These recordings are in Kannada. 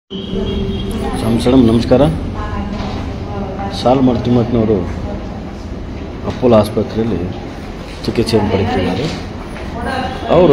ಮೇಡಮ್ ನಮಸ್ಕಾರ. ಸಾಲ್ಮನ್ ತಿಮ್ಮಕ್ಕನವರು ಅಪೋಲೋ ಆಸ್ಪತ್ರೆಯಲ್ಲಿ ಚಿಕಿತ್ಸೆಯನ್ನು ಪಡೆಯುತ್ತಿದ್ದಾರೆ. ಅವರು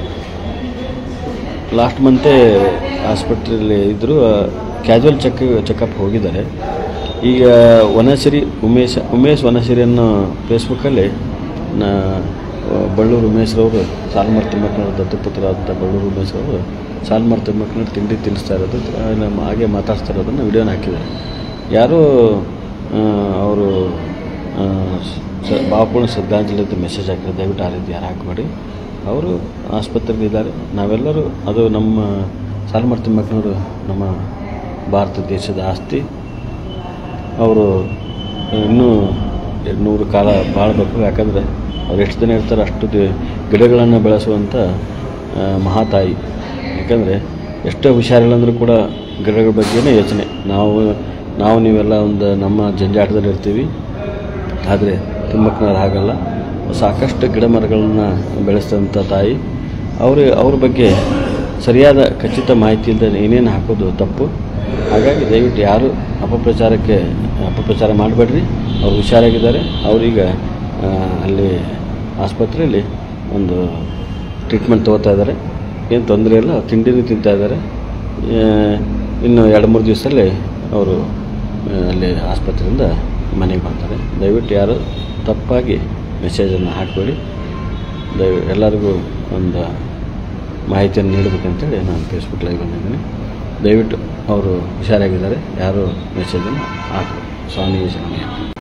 ಲಾಸ್ಟ್ ಮಂತೇ ಆಸ್ಪತ್ರೆಯಲ್ಲಿ ಇದ್ದರು. ಕ್ಯಾಜುವಲ್ ಚೆಕಪ್ ಹೋಗಿದ್ದಾರೆ. ಈಗ ವನಸಿರಿ ಉಮೇಶ್ ವನಸಿರಿಯನ್ನು ಫೇಸ್ಬುಕ್ಕಲ್ಲಿ ಬಳ್ಳೂರು ಉಮೇಶ್ರವರು ಸಾಲ್ಮನ್ ತಿಮ್ಮಕ್ಕನವರು ದತ್ತುಪುತ್ರ ಅಂತ ಬಳ್ಳೂರು ಉಮೇಶ್ರವರು ಸಾಲ್ಮನ್ ತಿಮ್ಮಕ್ಕನವ್ರು ತಿಂಡಿ ತಿನ್ನಿಸ್ತಾ ಇರೋದು ನಮ್ಮ ಹಾಗೆ ಮಾತಾಡ್ತಾ ಇರೋದನ್ನು ವಿಡಿಯೋನ ಹಾಕಿದ್ದಾರೆ. ಯಾರೋ ಅವರು ಭಾವಪೂರ್ಣ ಶ್ರದ್ಧಾಂಜಲಿ ಅಂತ ಮೆಸೇಜ್ ಹಾಕಿದ್ದಾರೆ. ದಯವಿಟ್ಟು ಆ ರೀತಿ ಯಾರು ಹಾಕಬೇಡಿ. ಅವರು ಆಸ್ಪತ್ರೆಯಲ್ಲಿದ್ದಾರೆ. ನಾವೆಲ್ಲರೂ ಅದು ನಮ್ಮ ಸಾಲ್ಮನ್ ತಿಮ್ಮಕ್ಕನವರು ನಮ್ಮ ಭಾರತ ದೇಶದ ಆಸ್ತಿ. ಅವರು ಇನ್ನೂ 100 ಕಾಲ ಬಾಳಬೇಕು. ಯಾಕಂದರೆ ಅವ್ರು ಎಷ್ಟು ದಿನ ಇರ್ತಾರೆ ಅಷ್ಟು ಗಿಡಗಳನ್ನು ಬೆಳೆಸುವಂಥ ಮಹಾತಾಯಿ. ಯಾಕಂದರೆ ಎಷ್ಟೇ ಹುಷಾರಿಲ್ಲಂದ್ರೂ ಕೂಡ ಗಿಡಗಳ ಬಗ್ಗೆನೇ ಯೋಚನೆ. ನಾವು ನೀವೆಲ್ಲ ಒಂದು ನಮ್ಮ ಜಂಜಾಟದಲ್ಲಿ ಇರ್ತೀವಿ. ಆದರೆ ತಿಮ್ಮಕ್ಕನವ್ರು ಹಾಗಲ್ಲ. ಸಾಕಷ್ಟು ಗಿಡ ಮರಗಳನ್ನು ಬೆಳೆಸಿದಂಥ ತಾಯಿ. ಅವ್ರ ಬಗ್ಗೆ ಸರಿಯಾದ ಖಚಿತ ಮಾಹಿತಿ ಇಲ್ಲದೆ ಏನೇನು ಹಾಕೋದು ತಪ್ಪು. ಹಾಗಾಗಿ ದಯವಿಟ್ಟು ಯಾರು ಅಪಪ್ರಚಾರ ಮಾಡಬೇಡ್ರಿ. ಅವ್ರು ಹುಷಾರಾಗಿದ್ದಾರೆ. ಅವರೀಗ ಅಲ್ಲಿ ಆಸ್ಪತ್ರೆಯಲ್ಲಿ ಒಂದು ಟ್ರೀಟ್ಮೆಂಟ್ ತೊಗೋತಾ ಇದ್ದಾರೆ. ಏನು ತೊಂದರೆ ಇಲ್ಲ. ತಿಂಡಿನೂ ತಿಂತಾಯಿದ್ದಾರೆ. ಇನ್ನು 2-3 ದಿವಸದಲ್ಲಿ ಅವರು ಅಲ್ಲಿ ಆಸ್ಪತ್ರೆಯಿಂದ ಮನೆಗೆ ಬರ್ತಾರೆ. ದಯವಿಟ್ಟು ಯಾರು ತಪ್ಪಾಗಿ ಮೆಸೇಜನ್ನು ಹಾಕಬೇಡಿ. ಎಲ್ಲರಿಗೂ ಒಂದು ಮಾಹಿತಿಯನ್ನು ನೀಡಬೇಕಂತೇಳಿ ನಾನು ಫೇಸ್ಬುಕ್ ಲೈವ್ ಬಂದಿದ್ದೀನಿ. ದಯವಿಟ್ಟು ಅವರು ಹುಷಾರಾಗಿದ್ದಾರೆ. ಯಾರು ಮೆಸೇಜನ್ನು ಹಾಕಬೇಡಿ. ಸ್ವಾಮಿ ಶರಣಯ್ಯ.